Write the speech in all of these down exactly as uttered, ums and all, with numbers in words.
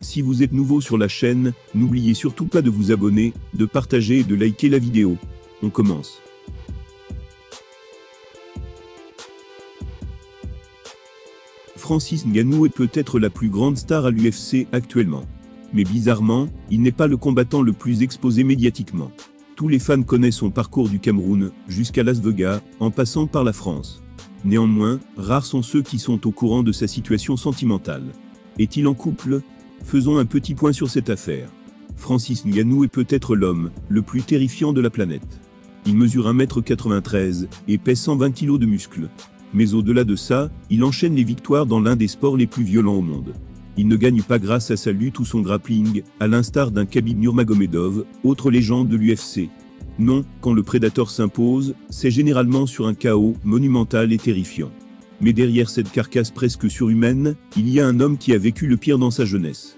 Si vous êtes nouveau sur la chaîne, n'oubliez surtout pas de vous abonner, de partager et de liker la vidéo. On commence. Francis Ngannou est peut-être la plus grande star à l'U F C actuellement. Mais bizarrement, il n'est pas le combattant le plus exposé médiatiquement. Tous les fans connaissent son parcours du Cameroun, jusqu'à Las Vegas, en passant par la France. Néanmoins, rares sont ceux qui sont au courant de sa situation sentimentale. Est-il en couple? Faisons un petit point sur cette affaire. Francis Ngannou est peut-être l'homme le plus terrifiant de la planète. Il mesure un mètre quatre-vingt-treize et pèse cent vingt kilos de muscles. Mais au-delà de ça, il enchaîne les victoires dans l'un des sports les plus violents au monde. Il ne gagne pas grâce à sa lutte ou son grappling, à l'instar d'un Khabib Nurmagomedov, autre légende de l'U F C. Non, quand le prédateur s'impose, c'est généralement sur un K O monumental et terrifiant. Mais derrière cette carcasse presque surhumaine, il y a un homme qui a vécu le pire dans sa jeunesse.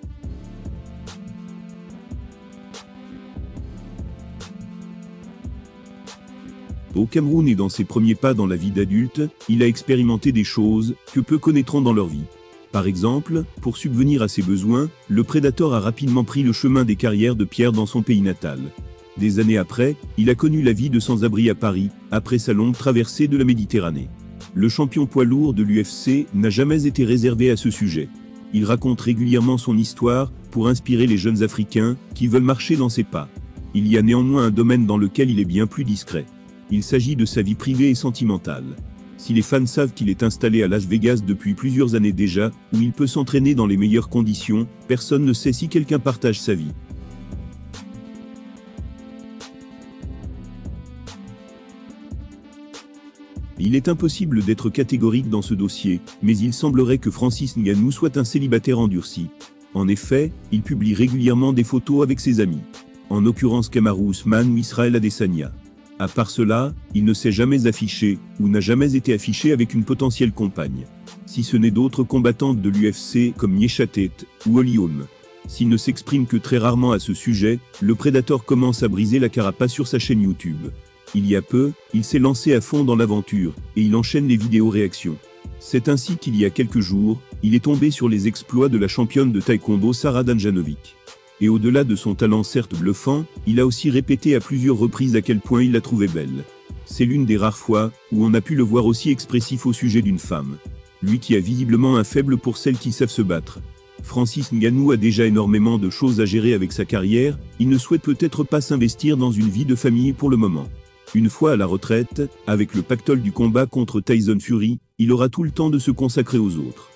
Au Cameroun et dans ses premiers pas dans la vie d'adulte, il a expérimenté des choses que peu connaîtront dans leur vie. Par exemple, pour subvenir à ses besoins, le prédateur a rapidement pris le chemin des carrières de pierre dans son pays natal. Des années après, il a connu la vie de sans-abri à Paris, après sa longue traversée de la Méditerranée. Le champion poids lourd de l'U F C n'a jamais été réservé à ce sujet. Il raconte régulièrement son histoire pour inspirer les jeunes Africains qui veulent marcher dans ses pas. Il y a néanmoins un domaine dans lequel il est bien plus discret. Il s'agit de sa vie privée et sentimentale. Si les fans savent qu'il est installé à Las Vegas depuis plusieurs années déjà, où il peut s'entraîner dans les meilleures conditions, personne ne sait si quelqu'un partage sa vie. Il est impossible d'être catégorique dans ce dossier, mais il semblerait que Francis Ngannou soit un célibataire endurci. En effet, il publie régulièrement des photos avec ses amis. En l'occurrence Kamaru Usman ou Israel Adesanya. À part cela, il ne s'est jamais affiché, ou n'a jamais été affiché avec une potentielle compagne. Si ce n'est d'autres combattantes de l'U F C comme Miesha Tate ou Holly Holm. S'il ne s'exprime que très rarement à ce sujet, le prédateur commence à briser la carapace sur sa chaîne YouTube. Il y a peu, il s'est lancé à fond dans l'aventure, et il enchaîne les vidéos réactions. C'est ainsi qu'il y a quelques jours, il est tombé sur les exploits de la championne de taekwondo Sara Damjanovic. Et au-delà de son talent certes bluffant, il a aussi répété à plusieurs reprises à quel point il la trouvait belle. C'est l'une des rares fois où on a pu le voir aussi expressif au sujet d'une femme. Lui qui a visiblement un faible pour celles qui savent se battre. Francis Ngannou a déjà énormément de choses à gérer avec sa carrière, il ne souhaite peut-être pas s'investir dans une vie de famille pour le moment. Une fois à la retraite, avec le pactole du combat contre Tyson Fury, il aura tout le temps de se consacrer aux autres.